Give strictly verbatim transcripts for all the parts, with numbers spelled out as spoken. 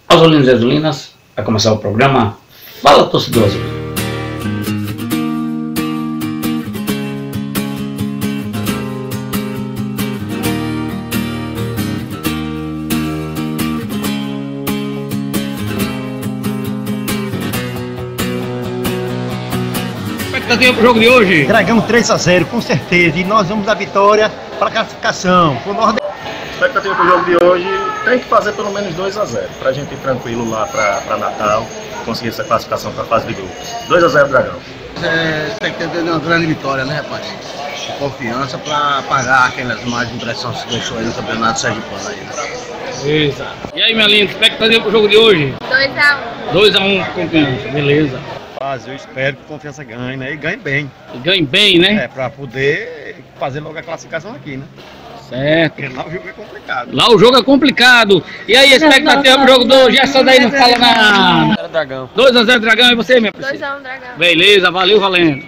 Azulinos e azulinas, vai começar o programa Fala Torcedor Azul. Expectativa pro jogo de hoje? Dragão três a zero, com certeza, e nós vamos dar vitória para a classificação. Pro Nordeste. Expectativa pro jogo de hoje, tem que fazer pelo menos dois a zero, pra gente ir tranquilo lá pra Natal, conseguir essa classificação pra fase de grupos. dois a zero Dragão. É, expectativa de uma grande vitória, né, rapaz? Confiança pra pagar aquelas más impressões que deixou aí no campeonato sergipano aí, né? Beleza. E aí, minha linda, expectativa pro jogo de hoje? dois a um. dois a um Confiança, beleza. Mas eu espero que a Confiança ganhe, né? E ganhe bem. E ganhe bem, né? É, pra poder fazer logo a classificação aqui, né? Certo. Porque lá o jogo é complicado. Lá o jogo é complicado. E aí, expectativa pro jogo de hoje? Essa daí não fala nada. Dragão. dois a zero Dragão, e você, minha dois princesa? a um Dragão. Beleza, valeu, valendo.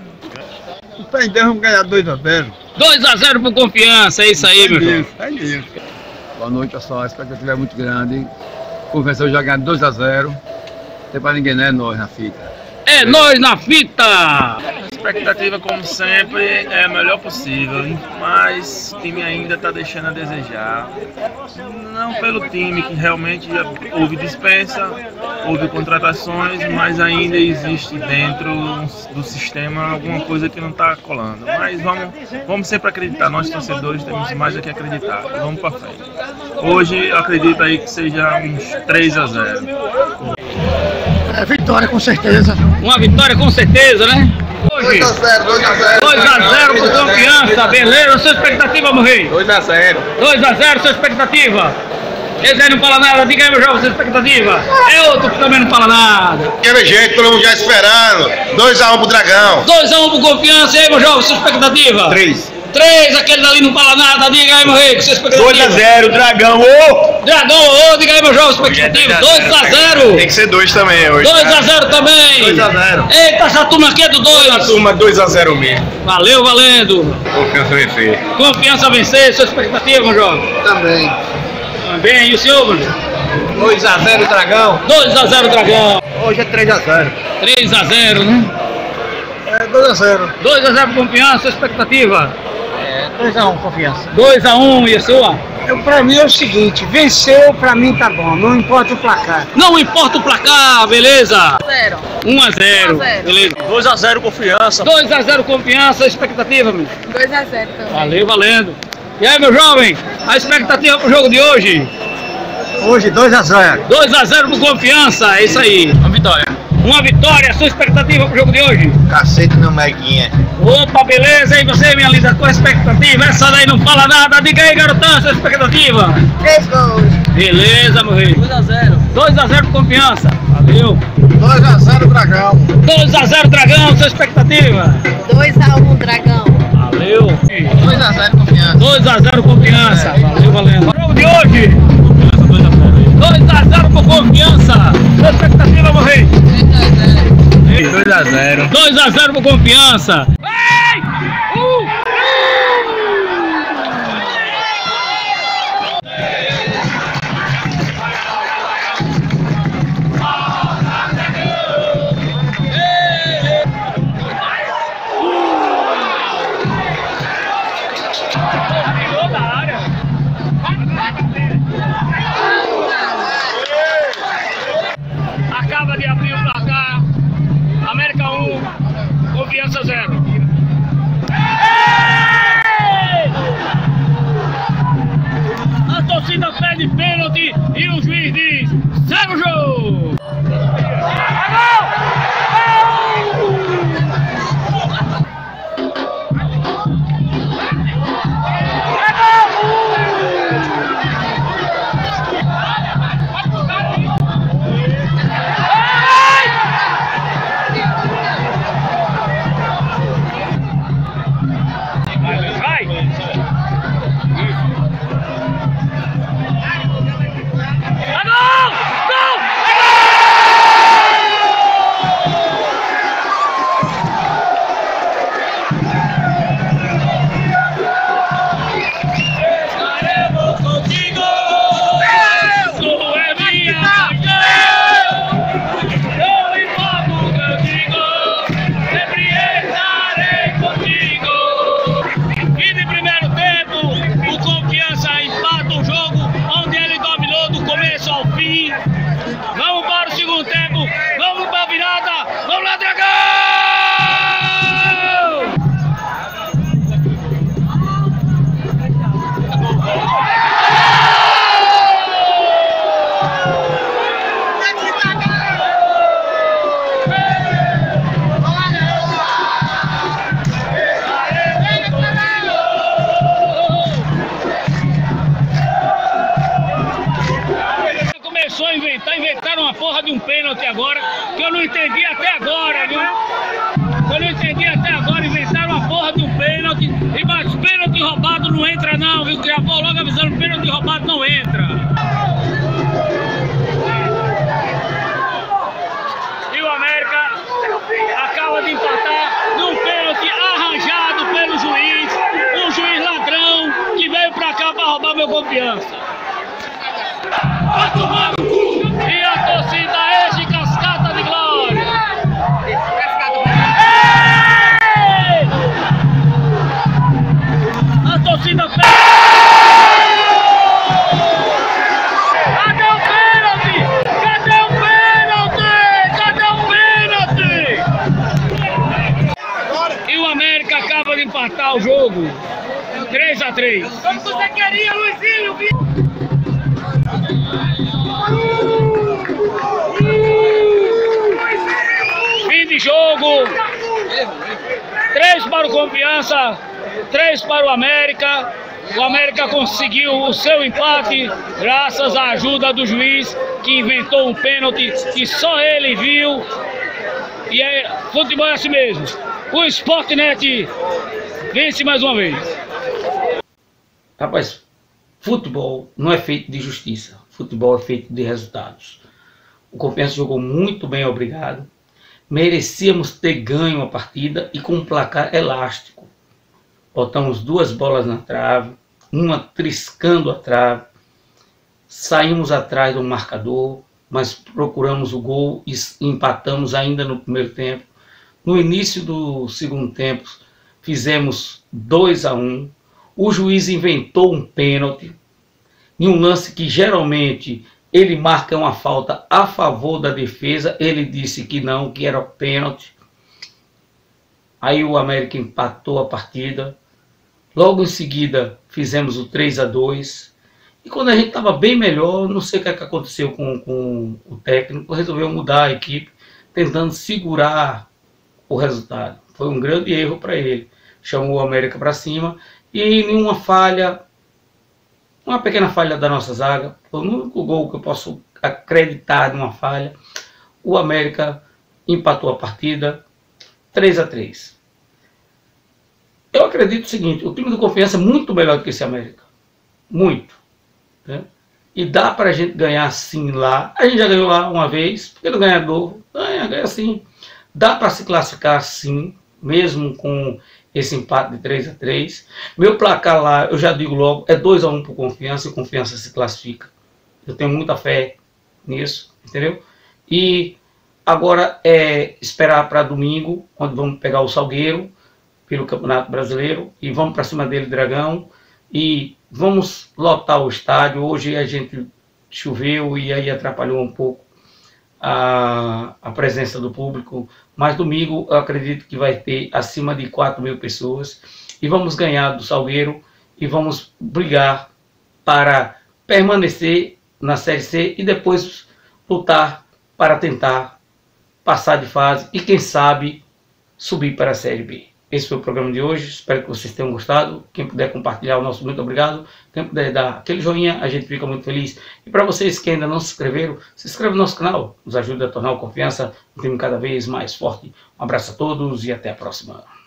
Então vamos ganhar dois a zero. dois a zero pro Confiança, é isso aí, meu filho. É isso. Boa noite, pessoal. A expectativa é muito grande. Convenção já ganhar dois a zero. Não tem pra ninguém, né? Nós na fita. É nós na fita! Expectativa, como sempre, é a melhor possível, mas o time ainda está deixando a desejar. Não pelo time, que realmente já houve dispensa, houve contratações, mas ainda existe dentro do sistema alguma coisa que não está colando. Mas vamos, vamos sempre acreditar, nós torcedores temos mais a que acreditar. Vamos para frente. Hoje eu acredito aí que seja uns três a zero. É vitória, com certeza. Uma vitória com certeza, né? Hoje, dois a zero, dois a zero. dois a zero pro Confiança, beleza? Sua expectativa, meu rei? dois a zero. dois a zero, sua expectativa? Esse aí não fala nada, diga aí, meu jovem, sua expectativa. É outro que também não fala nada. Aquele jeito, todo mundo já esperando. dois a um pro Dragão. dois a um pro Confiança, e aí, meu jovem, sua expectativa? três. três, aquele dali não fala nada, diga aí, meu rei, sua expectativa? dois a zero, Dragão. Ô! Dragão, ô, diga aí, meu jovem, sua expectativa? dois a zero. Tem que ser dois também hoje. dois a zero também. dois a zero. Eita, essa turma aqui é do dois. Turma dois a zero mesmo. Valeu, valendo. Confiança vencer. Confiança vencer, sua expectativa, meu jovem? Também. Também, e o senhor, meu jovem? dois a zero, Dragão. dois a zero, Dragão. Hoje é três a zero. três a zero, né? É dois a zero. dois a zero pro Confiança, sua expectativa? É dois a um, Confiança. dois a um, e a sua? Eu, pra mim é o seguinte, venceu, pra mim tá bom, não importa o placar. Não importa o placar, beleza? zero. um a zero, um a zero. beleza. dois a zero, Confiança. dois a zero Confiança, expectativa, meu? dois a zero também. Valeu, valendo. E aí, meu jovem, a expectativa pro jogo de hoje? Hoje, dois a zero. dois a zero pro Confiança, é isso aí. Uma vitória. Uma vitória, sua expectativa pro jogo de hoje? Cacete no Meguinha. Opa, beleza, e você, minha linda, com a expectativa? Essa daí não fala nada, diga aí, garotão, sua expectativa? três gols. Beleza, meu rei. dois a zero. dois a zero pro Confiança, valeu. dois a zero, Dragão. dois a zero Dragão, sua expectativa? dois a um Dragão. Valeu. dois a zero, Confiança. dois a zero Confiança, valeu, valendo. Jogo de hoje? dois a zero pro Confiança, sua expectativa, meu rei? dois a zero. dois a zero pro Confiança. Vai! Uh! Acaba de abrir o placar. América um, Confiança zero. A torcida pede pênalti e o juiz diz: segue o jogo! Vai! inventar, inventaram uma porra de um pênalti agora, que eu não entendi até agora, viu? Eu não entendi até agora, inventaram uma porra de um pênalti, e mas pênalti roubado não entra não, viu? Já vou logo avisando, pênalti roubado não entra. E o América acaba de empatar num pênalti arranjado pelo juiz, um juiz ladrão que veio pra cá pra roubar meu confiança. E a torcida enche cascata de glória. Ei! A torcida pega. Cadê o pênalti? Cadê o pênalti? Cadê o pênalti? E o América acaba de empatar o jogo. três a três. Como você queria, Luizinho? Fim de jogo. três para o Confiança, três para o América. O América conseguiu o seu empate graças à ajuda do juiz, que inventou um pênalti que só ele viu. E é futebol é assim mesmo. O Sportnet vence mais uma vez. Rapaz, futebol não é feito de justiça. Futebol é feito de resultados. O Confiança jogou muito bem, obrigado. Merecíamos ter ganho a partida e com um placar elástico. Botamos duas bolas na trave, uma triscando a trave. Saímos atrás do marcador, mas procuramos o gol e empatamos ainda no primeiro tempo. No início do segundo tempo, fizemos dois a um. O juiz inventou um pênalti, em um lance que geralmente ele marca uma falta a favor da defesa. Ele disse que não, que era pênalti. Aí o América empatou a partida. Logo em seguida fizemos o três a dois. E quando a gente estava bem melhor, não sei o que, é que aconteceu com, com o técnico, resolveu mudar a equipe, tentando segurar o resultado. Foi um grande erro para ele. Chamou o América para cima e em uma falha, uma pequena falha da nossa zaga, foi o único gol que eu posso acreditar de uma falha, o América empatou a partida três a três. Eu acredito o seguinte, o time do Confiança é muito melhor do que esse América. Muito. Né? E dá para a gente ganhar sim lá. A gente já ganhou lá uma vez, porque não ganha novo. Ganha, ganha sim. Dá para se classificar sim, mesmo com esse empate de três a três. Meu placar lá, eu já digo logo, é dois a um para o Confiança, e o Confiança se classifica. Eu tenho muita fé nisso, entendeu? E agora é esperar para domingo, onde vamos pegar o Salgueiro pelo Campeonato Brasileiro e vamos para cima dele, Dragão, e vamos lotar o estádio. Hoje a gente choveu e aí atrapalhou um pouco a, a presença do público, mas domingo eu acredito que vai ter acima de quatro mil pessoas e vamos ganhar do Salgueiro e vamos brigar para permanecer na Série C e depois lutar para tentar passar de fase e quem sabe subir para a Série B. Esse foi o programa de hoje, espero que vocês tenham gostado. Quem puder compartilhar o nosso muito obrigado. Quem puder dar aquele joinha, a gente fica muito feliz. E para vocês que ainda não se inscreveram, se inscreva no nosso canal. Nos ajuda a tornar o Confiança um time cada vez mais forte. Um abraço a todos e até a próxima.